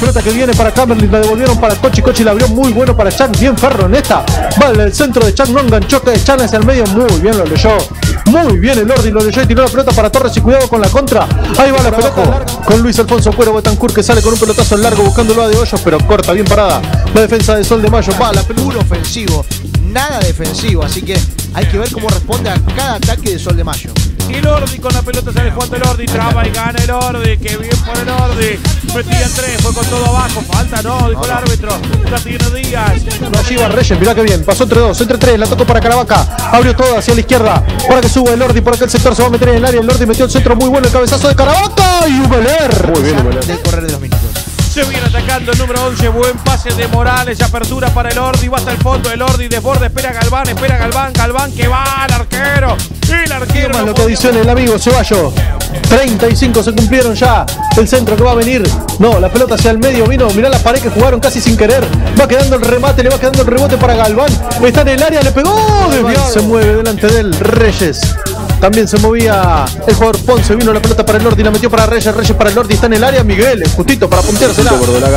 pelota que viene para Camerlin, la devolvieron para Cochi. Cochi la abrió muy bueno para Chan. Bien Ferro en esta. Va el centro de Chan, no enganchó que Chan hacia el medio. Muy bien lo leyó. Muy bien el Lordi lo leyó y tiró la pelota para Torres y cuidado con la contra. Ahí va la pelota con Luis Alfonso Cuero Betancourt que sale con un pelotazo largo buscándolo a De Hoyos, pero corta bien parada. La defensa de Sol de Mayo. Va la pelota. Puro ofensivo, nada defensivo, así que hay que ver cómo responde a cada ataque de Sol de Mayo. Y el Ordi con la pelota sale jugando el Ordi, traba y gana el Ordi, que bien por el Ordi. Metía en 3, fue con todo abajo, falta no, dijo el árbitro. La tiene Díaz. Allí va Reyes, mirá que bien, pasó entre 2, entre 3, la tocó para Caravaca, abrió todo hacia la izquierda, para que suba el Ordi, por aquel sector se va a meter en el área, el Ordi metió el centro muy bueno, el cabezazo de Caravaca y Ubeler. Muy bien, Ubeler. Del correr de los minutos. Se viene atacando el número 11, buen pase de Morales, apertura para el Ordi, va hasta el fondo el Ordi, desborde, espera Galván que va al arquero. Y el arquero. Más lo que dice el amigo Ceballos. 35 se cumplieron ya. El centro que va a venir. No, la pelota hacia el medio vino. Mirá la pared que jugaron casi sin querer. Va quedando el remate, le va quedando el rebote para Galván. Está en el área, le pegó. Se mueve delante de él Reyes. También se movía el jugador Ponce, vino la pelota para el Lordi, la metió para Reyes, Reyes para el Lordi, está en el área, Miguel, justito para punteársela.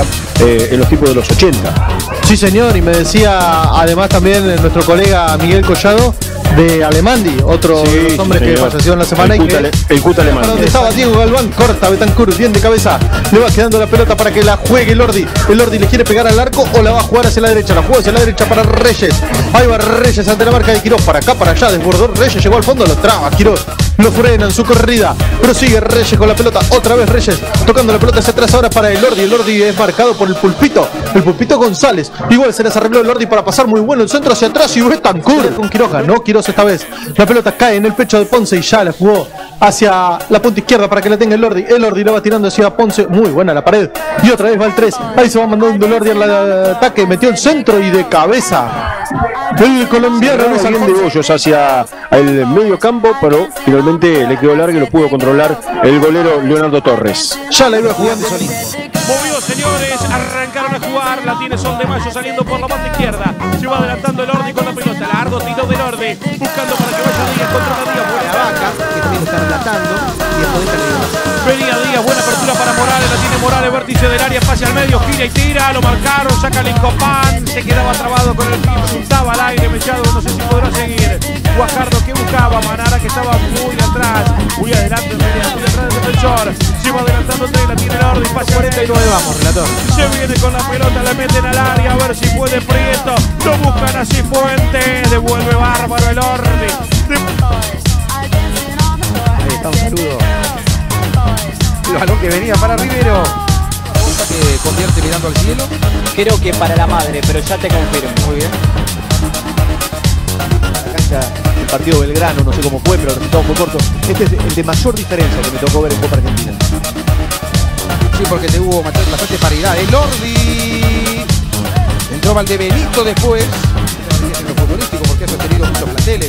En los tipos de los 80. Sí señor, y me decía además también nuestro colega Miguel Collado de Alemandi, otro de los hombres que falleció en la semana. El Cuta Alemandi. Donde estaba Diego Galván, corta Betancourt, bien de cabeza, le va quedando la pelota para que la juegue el Lordi le quiere pegar al arco o la va a jugar hacia la derecha, la juega hacia la derecha para Reyes, ahí va Reyes ante la marca de Quirós, para acá, para allá, desbordó Reyes, llegó al fondo, lo traba Quirós, lo frena en su corrida, prosigue Reyes con la pelota, otra vez Reyes, tocando la pelota hacia atrás ahora para el Lordi es marcado por el Pulpito González, igual se les arregló el Lordi para pasar muy bueno el centro hacia atrás y Betancourt con Quiroga, no Quirós esta vez, la pelota cae en el pecho de Ponce y ya la jugó hacia la punta izquierda para que la tenga el Lordi la va tirando hacia Ponce, muy buena la pared, y otra vez va el 3, ahí se va mandando el Lordi al ataque, metió el centro y de cabeza el colombiano Luis de Hoyos hacia el medio campo, pero finalmente le quedó largo y lo pudo controlar el golero Leonardo Torres. Ya la iba jugando solito. Movió, señores, arrancaron a jugar, la tiene Sol de Mayo saliendo por la banda izquierda, se va adelantando el Ordi con la pelota, largo tiro del Ordi, buscando para que vaya Díaz contra Díaz, buena Vaca, que también está relatando, y después de venía Díaz, buena apertura para Morales, la tiene Morales, vértice del área, pase al medio, gira y tira, lo marcaron, saca Lincopán, se quedaba trabado con el pie, insultaba al aire, Mechado, no sé si podrá seguir. Guajardo que buscaba, Manara que estaba muy atrás, muy adelante, muy atrás del defensor, se va adelantando tres, la tiene el Ordi, pase 49, vamos, relator. Se viene con la pelota, la meten al área, a ver si puede Prieto, lo buscan así Fuentes, devuelve bárbaro el Ordi. Ahí está un saludo. El balón que venía para Rivero. Que convierte mirando al cielo. Creo que para la madre, pero ya te confirmo. Muy bien. La cancha del partido Belgrano, no sé cómo fue, pero el resultado fue corto. Este es el de mayor diferencia que me tocó ver en Copa Argentina. Sí, porque te hubo bastante paridad. El Ordi. Entró Valdebenito después. En lo futbolístico, porque eso ha tenido muchos planteles.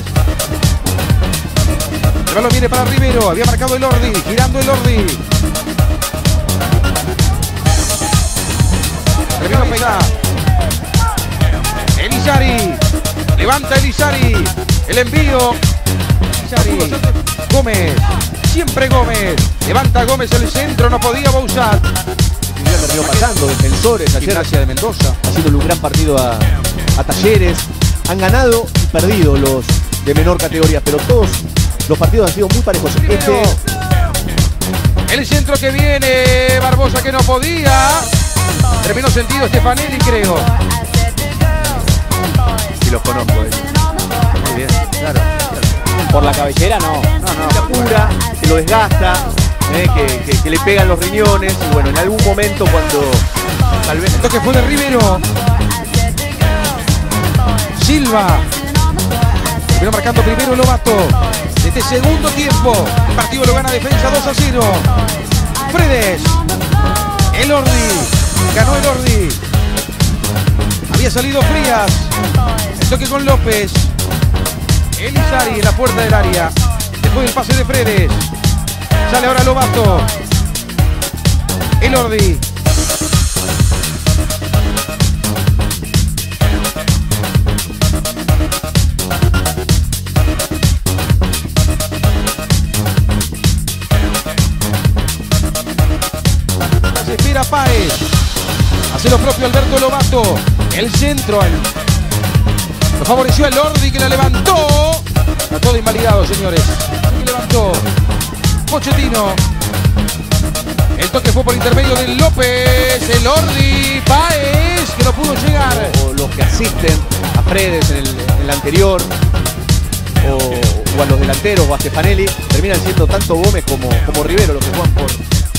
El balón viene para Rivero. Había marcado el Ordi. Girando el Ordi. Terminó pegada. Elizari. Levanta Elizari. El envío. Elizari. Gómez. Siempre Gómez. Levanta Gómez el centro. No podía Bouzat. Ya terminó pasando. Defensores ayer. Gimnasia de Mendoza. Haciéndole un gran partido a Talleres. Han ganado y perdido los de menor categoría. Pero todos los partidos han sido muy parejos. El centro que viene. Barbosa que no podía. Terminó sentido Stefanelli, creo. Sí, los conozco. Muy bien, claro. Por la cabellera no. Se apura, que lo desgasta, que le pegan los riñones. Y bueno, en algún momento cuando tal vez... El toque fue de Rivero. Silva. Terminó marcando primero Lobato. Este segundo tiempo. El partido lo gana Defensa 2-0. Fredes. El Ordi. Ganó el Ordi. Había salido Frías. El toque con López. Elizari en la puerta del área. Después del pase de Fredes. Sale ahora Lobato. El Ordi. Se espera Páez. Hace lo propio Alberto Lobato. El centro. Lo favoreció el Lordi que la levantó. Está todo invalidado, señores. Que levantó Pochettino. El toque fue por intermedio de López. El Lordi. Páez que no pudo llegar. O los que asisten a Fredes en el anterior. O a los delanteros o a Stefanelli. Terminan siendo tanto Gómez como Rivero los que juegan